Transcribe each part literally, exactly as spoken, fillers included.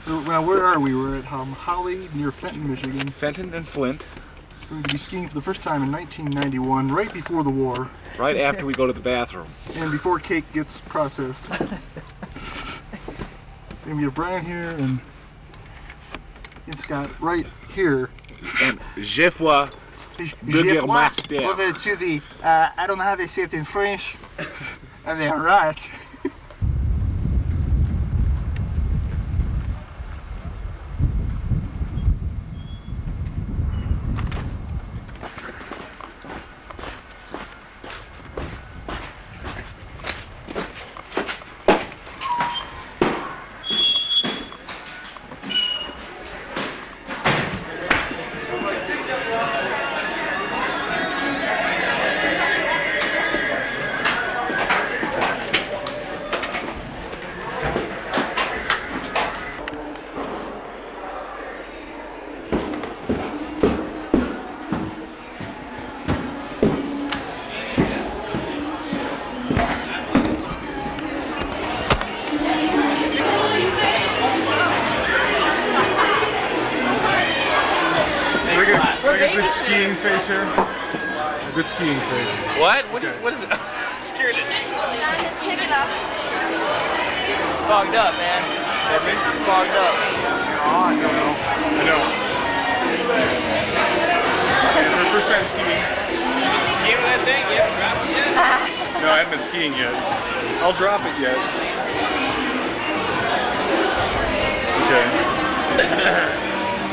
Well, where are we? We're at um, Holly near Fenton, Michigan. Fenton and Flint. We're going to be skiing for the first time in nineteen ninety-one, right before the war. Right after we go to the bathroom. And before cake gets processed. And we have Brian here and, and Scott right here. And je vois le master. Over to the, uh, I don't know how they say it in French. And they are right. Good skiing face here. A good skiing face. What? What, okay. is, what is it? Scared it. Pick it up. Fogged up, man. Pardon me? Fogged up. Oh, I don't know. I know. Okay, this is first time skiing. You been skiing with that thing? You haven't dropped it yet? No, I haven't been skiing yet. I'll drop it yet. Okay.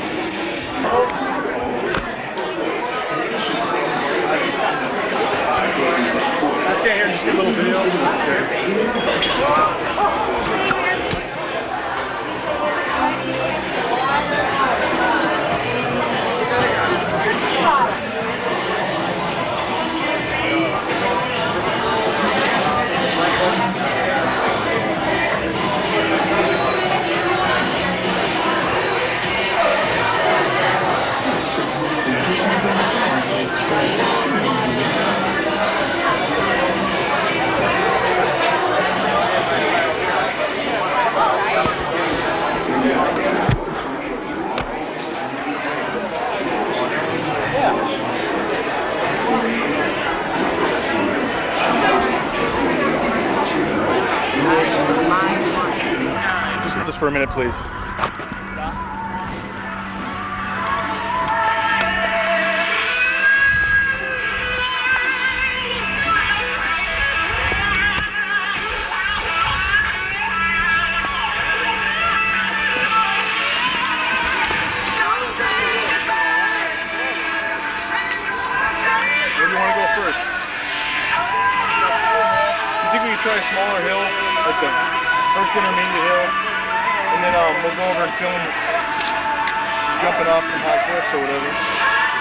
I stand here and just get a little video. Just for a minute, please. Where do you want to go first? You think we could try a smaller hill, like the first intermediate hill, and then um, we'll go over and film jumping off some high cliffs or whatever.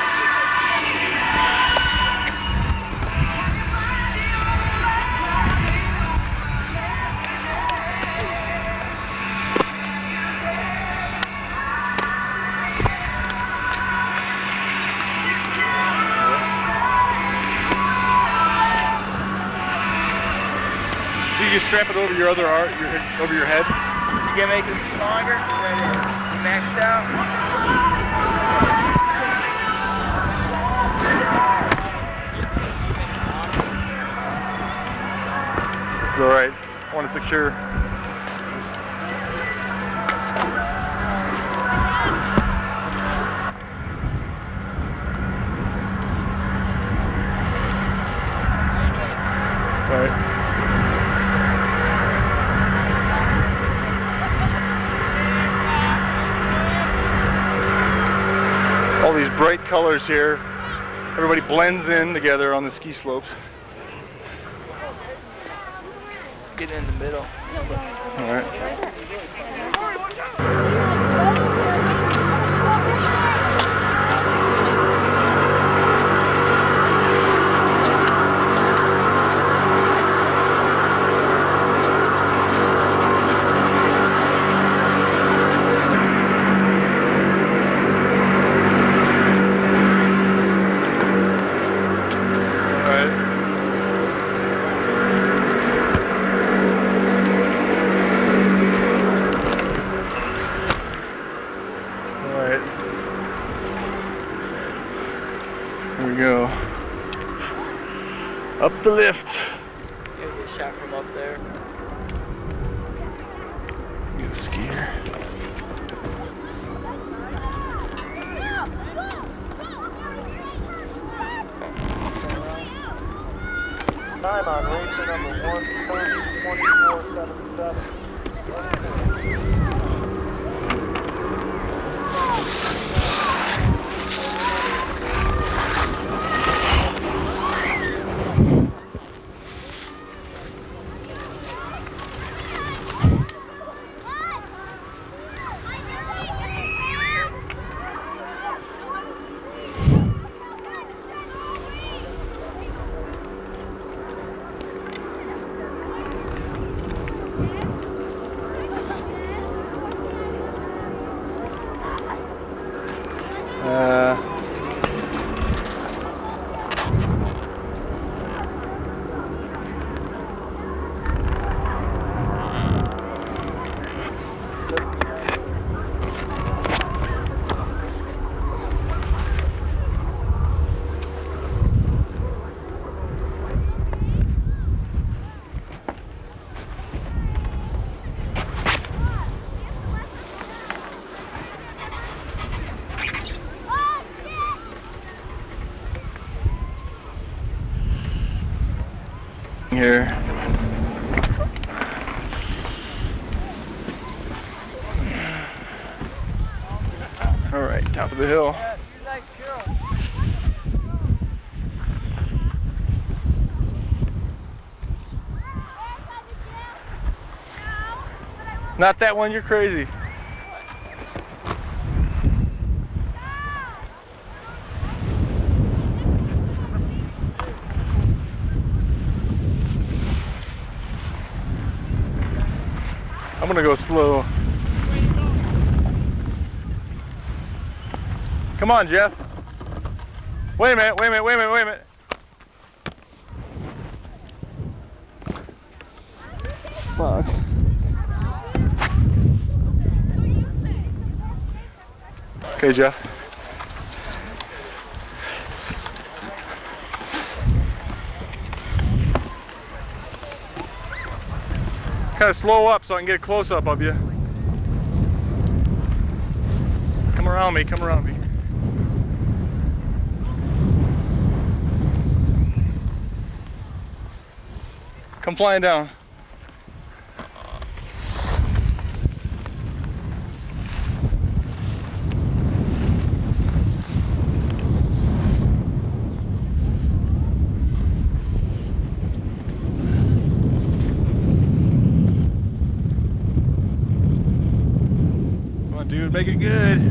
You just strap it over your other arm, your, over your head. You can make it stronger, then it's maxed out. This is alright. I want it secure. Alright. All these bright colors here. Everybody blends in together on the ski slopes. Get in the middle. All right. we go. Up the lift. Gotta get a shot from up there. Get a skier. Time on racer number one thirty, twenty-four seventy-seven. Uh, here. All right, top of the hill. Not that one, you're crazy. I'm gonna go slow. Come on, Jeff. Wait a minute, wait a minute, wait a minute, wait a minute. Fuck. Okay, Jeff. Kind of slow up so I can get a close up of you. Come around me, come around me. Come flying down. Dude, make it good.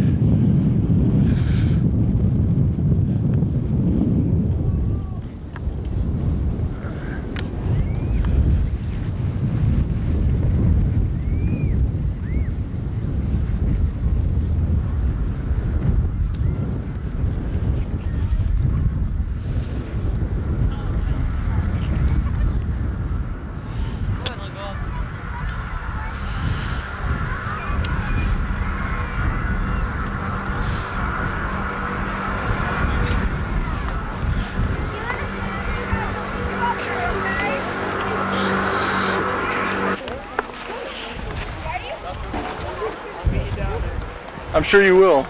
I'm sure you will.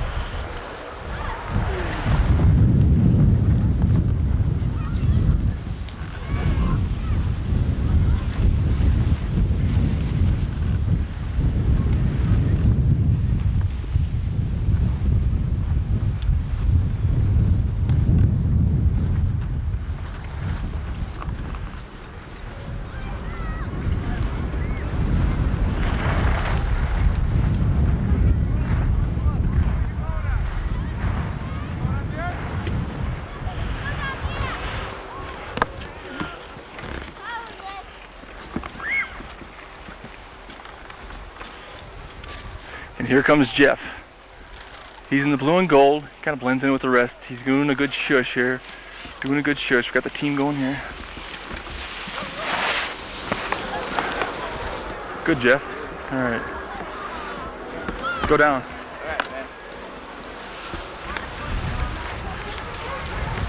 And here comes Jeff. He's in the blue and gold. He kind of blends in with the rest. He's doing a good shush here. Doing a good shush. We've got the team going here. Good, Jeff. All right. Let's go down. All right, man.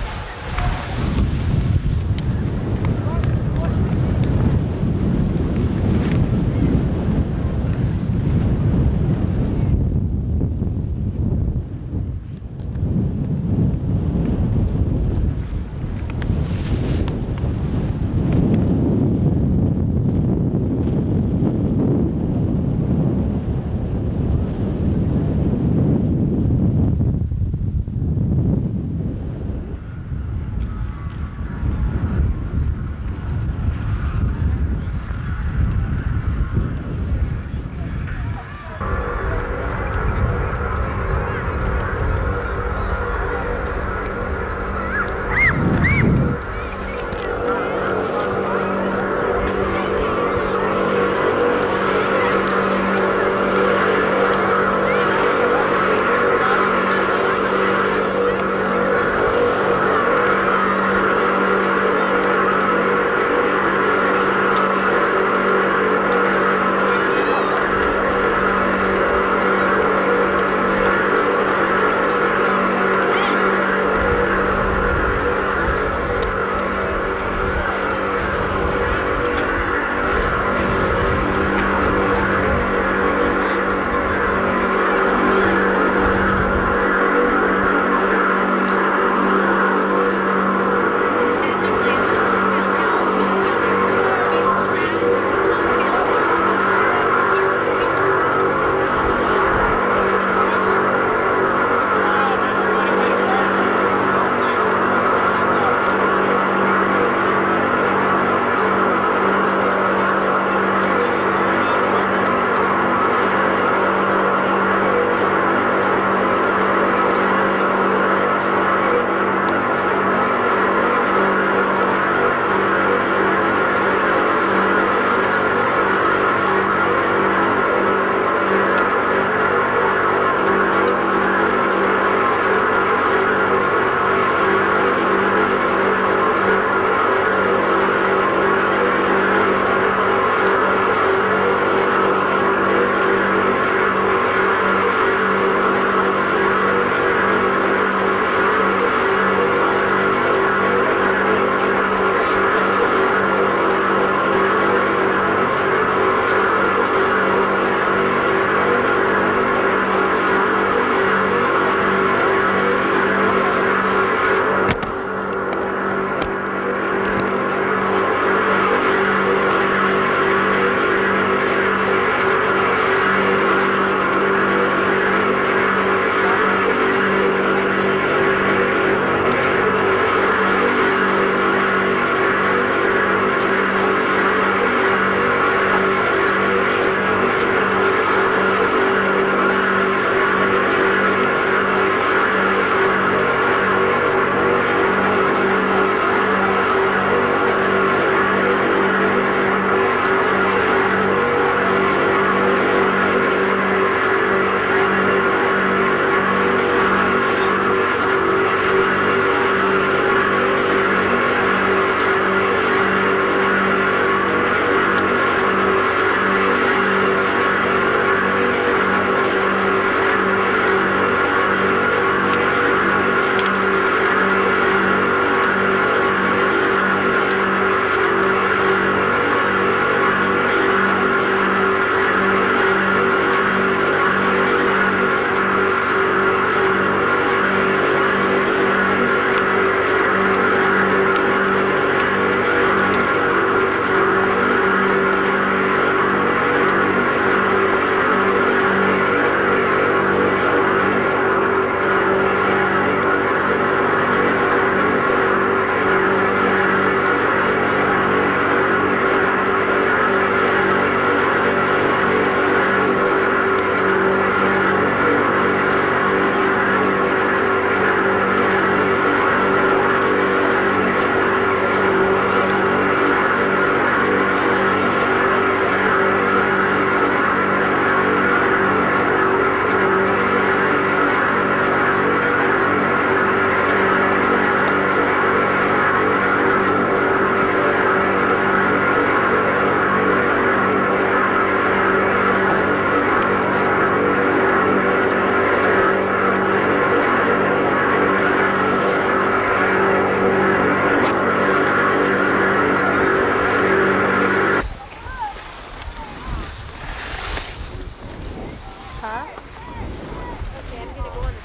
Huh? Okay, I'm gonna go on the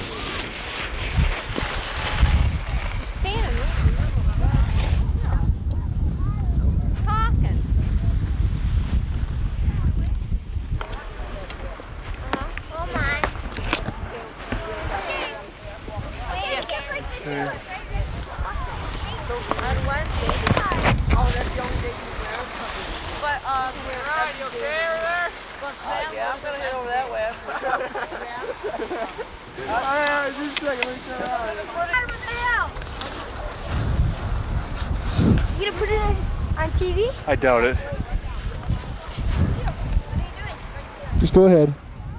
fan in this Hocking. Uh-huh. Oh my. Okay. On Wednesday. Oh, that's the only day you wear. But, um, we're right, you okay over there? But Sam, uh, yeah, I'm gonna head over that way. Yeah. Alright, just a second, let me turn around. You gonna put it on T V? I doubt it. Just go ahead.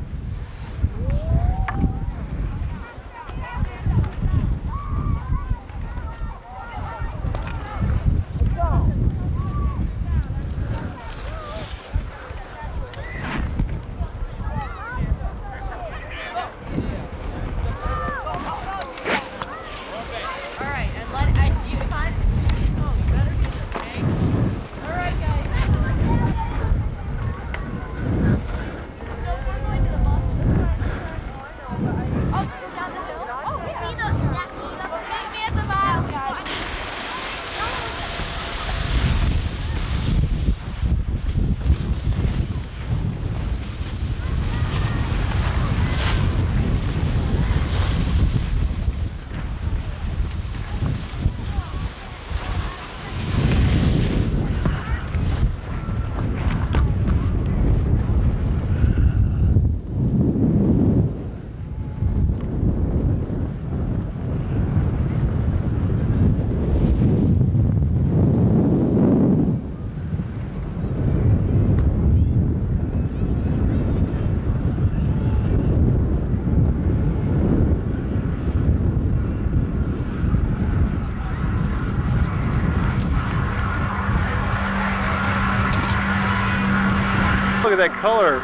Look at that color.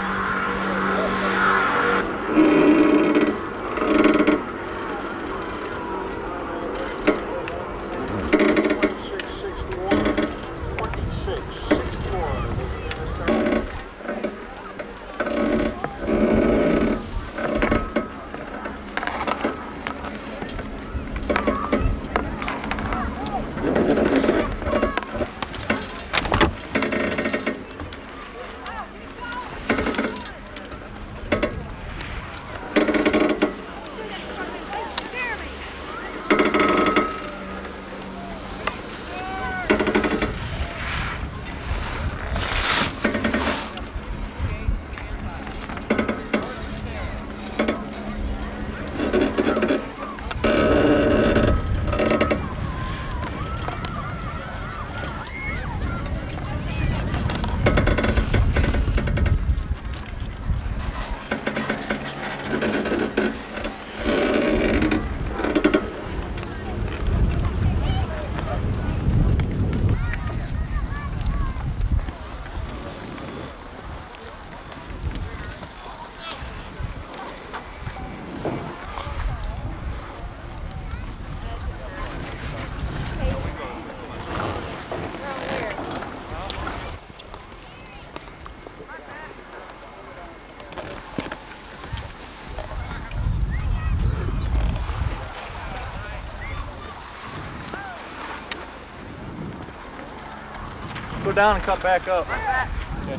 Go down and cut back up. Okay.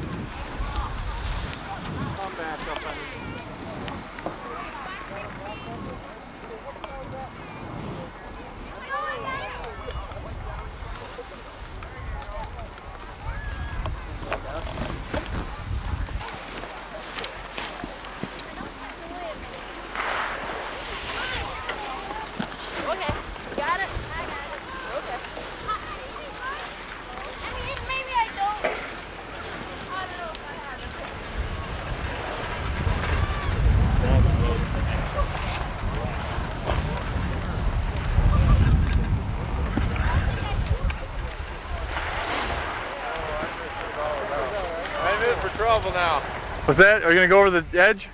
Come back up. I mean. Trouble now. What's that? Are you gonna go over the edge?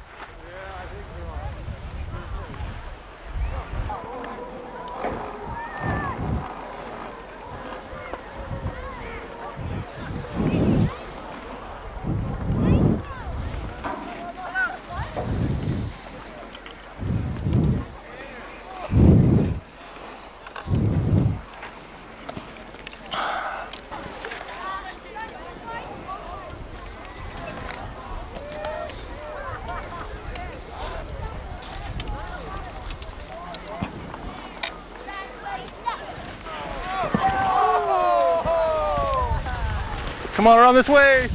Come on around this way.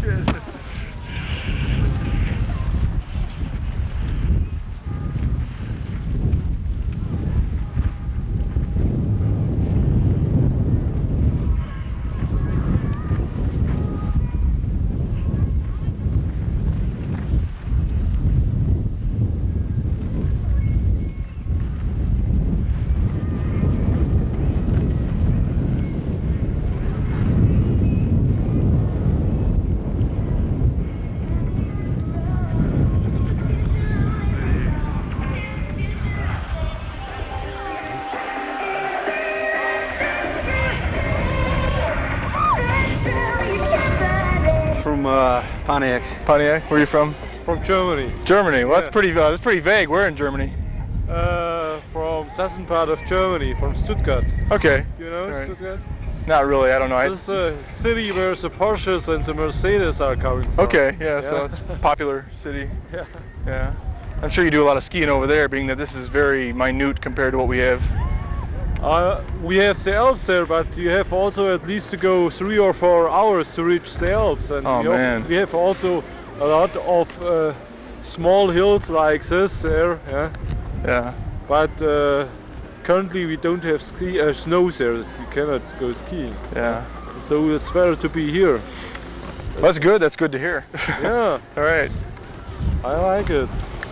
From uh, Pontiac. Pontiac, where are you from? From Germany. Germany. Well, Yeah. that's pretty. Uh, that's pretty vague. Where in Germany? Uh, from southern part of Germany, from Stuttgart. Okay. You know Right. Stuttgart? Not really. I don't know. I, This is a city where the Porsches and the Mercedes are coming from. okay. Yeah. So Yeah. it's a popular city. Yeah. Yeah. I'm sure you do a lot of skiing over there, being that this is very minute compared to what we have. Uh, we have the Alps there, but you have also at least to go three or four hours to reach the Alps. And Oh, we, al- man. we have also a lot of uh, small hills like this there. Yeah. Yeah. But uh, currently we don't have ski uh, snow there. We cannot go skiing. Yeah. So it's better to be here. Well, that's good. That's good to hear. Yeah, All right. I like it.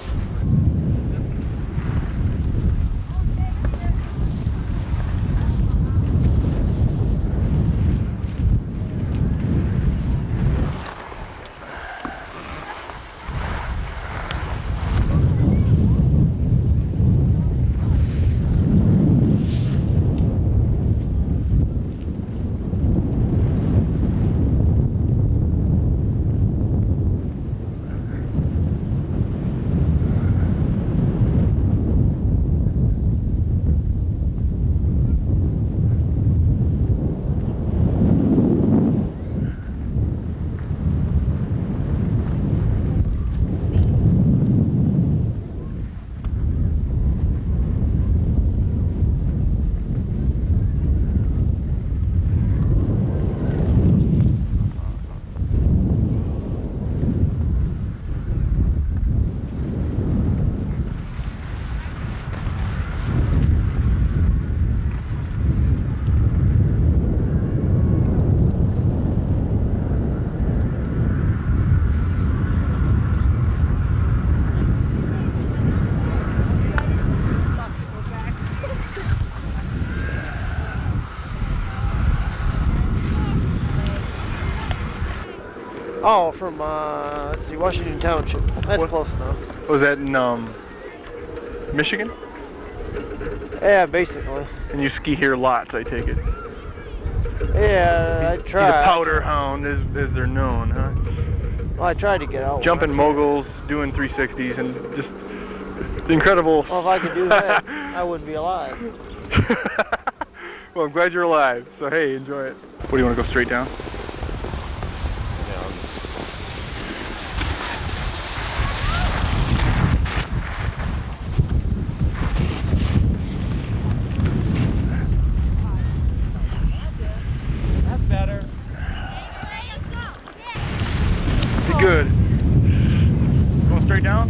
Oh, from, uh, let's see, Washington Township. That's What? close enough. Was that in um, Michigan? Yeah, basically. And you ski here lots, I take it. Yeah, I He's tried. a powder hound, as, as they're known, huh? Well, I tried to get out. Jumping when I could. moguls, doing three sixties, and just the incredible. Well, if I could do that, I wouldn't be alive. Well, I'm glad you're alive. So hey, enjoy it. What do you want to go straight down? That's better. Be good. Going straight down?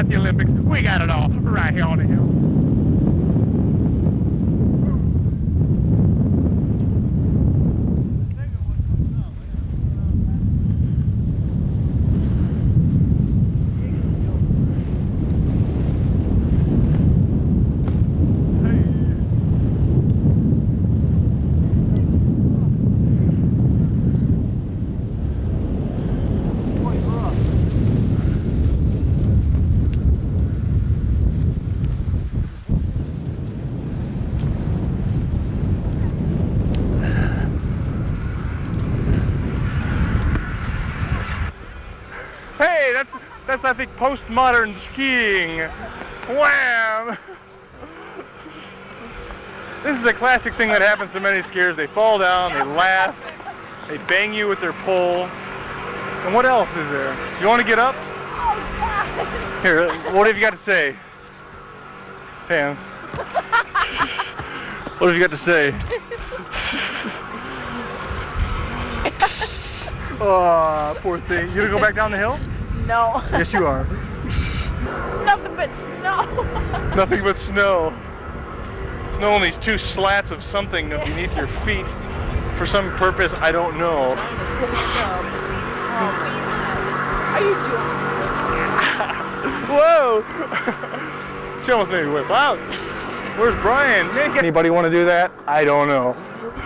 at the Olympics. We got it all right here on the hill. Hey, that's, that's I think, postmodern skiing. Wham! This is a classic thing that happens to many skiers. They fall down, they laugh, they bang you with their pole. And what else is there? You want to get up? Here, what have you got to say? Pam. What have you got to say? Oh, poor thing. You gonna go back down the hill? No. Yes, you are. Nothing but snow. Nothing but snow. Snow on these two slats of something beneath your feet. For some purpose, I don't know. Are you doing? Whoa! She almost made me whip out. Where's Brian? Anybody want to do that? I don't know.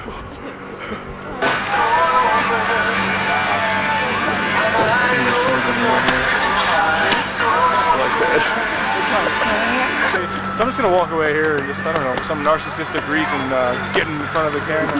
So I'm just gonna walk away here and just, I don't know, for some narcissistic reason, uh, get in front of the camera.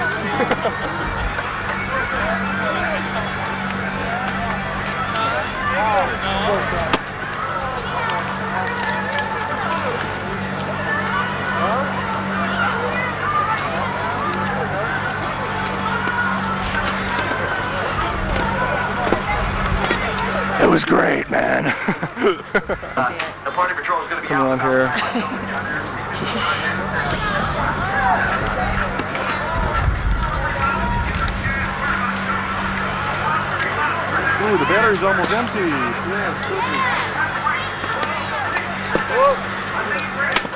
It was great, man. uh, the party patrol is going to be Come on here. Ooh, the battery's almost empty. Yes, perfect.